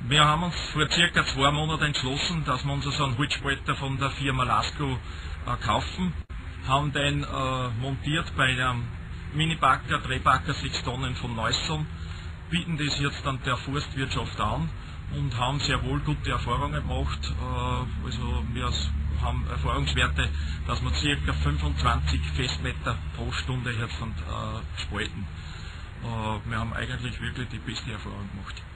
Wir haben uns vor circa 2 Monaten entschlossen, dass wir uns so einen Holzspalter von der Firma Lasko kaufen. Haben den montiert bei einem Mini-Bagger, Drehbagger 6 Tonnen von Neusseln, bieten das jetzt dann der Forstwirtschaft an und haben sehr wohl gute Erfahrungen gemacht. Also wir haben Erfahrungswerte, dass wir ca. 25 Festmeter pro Stunde jetzt spalten. Wir haben eigentlich wirklich die beste Erfahrung gemacht.